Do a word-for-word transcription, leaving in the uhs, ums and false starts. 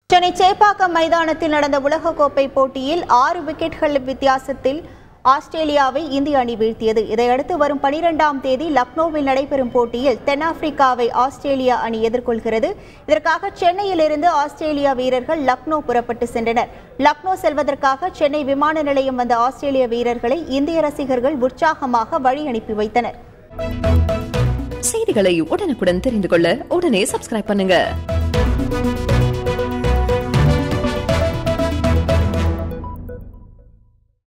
சென்னை சேப்பாக்கம் மைதானத்தில் நடந்த உலகக்கோப்பை போட்டியில் ஆறு விக்கெட்கள் வித்தியாசத்தில் ஆஸ்திரேலியாவை இந்திய அணி வீழ்த்தியது. இதையடுத்து வரும் பனிரெண்டாம் தேதி லக்னோவில் நடைபெறும் போட்டியில் தென்னாப்பிரிக்காவை ஆஸ்திரேலியா அணி எதிர்கொள்கிறது. இதற்காக சென்னையிலிருந்து ஆஸ்திரேலியா வீரர்கள் லக்னோ புறப்பட்டு சென்றனர். லக்னோ செல்வதற்காக சென்னை விமான நிலையம் வந்த ஆஸ்திரேலிய வீரர்களை இந்திய ரசிகர்கள் உற்சாகமாக வழி அனுப்பி வைத்தனர். செய்திகளை உடனுக்குடன் தெரிந்து கொள்ள உடனே சப்ஸ்கிரைப் பண்ணுங்க.